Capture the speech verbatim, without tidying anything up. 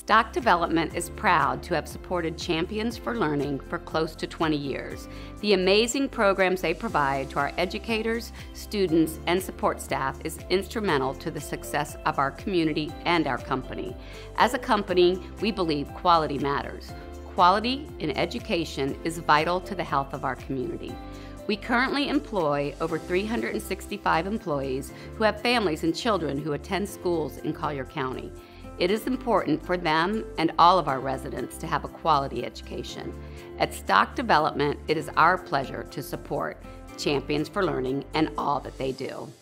Stock Development is proud to have supported Champions for Learning for close to twenty years. The amazing programs they provide to our educators, students, and support staff is instrumental to the success of our community and our company. As a company, we believe quality matters. Quality in education is vital to the health of our community. We currently employ over three hundred sixty-five employees who have families and children who attend schools in Collier County. It is important for them and all of our residents to have a quality education. At Stock Development, it is our pleasure to support Champions for Learning and all that they do.